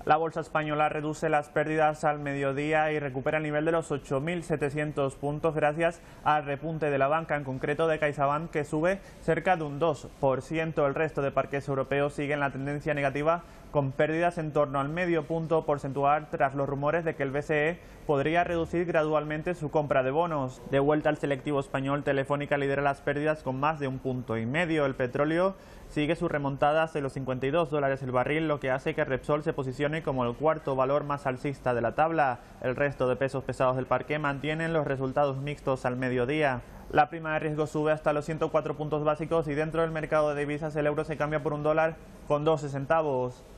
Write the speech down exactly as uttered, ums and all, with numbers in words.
La bolsa española reduce las pérdidas al mediodía y recupera el nivel de los ocho mil setecientos puntos gracias al repunte de la banca, en concreto de CaixaBank, que sube cerca de un dos por ciento. El resto de parques europeos siguen la tendencia negativa, con pérdidas en torno al medio punto porcentual tras los rumores de que el B C E podría reducir gradualmente su compra de bonos. De vuelta al selectivo español, Telefónica lidera las pérdidas con más de un punto y medio. El petróleo sigue su remontada hasta los cincuenta y dos dólares el barril, lo que hace que Repsol se posicione como el cuarto valor más alcista de la tabla. El resto de pesos pesados del parque mantienen los resultados mixtos al mediodía. La prima de riesgo sube hasta los ciento cuatro puntos básicos y dentro del mercado de divisas el euro se cambia por un dólar con doce centavos.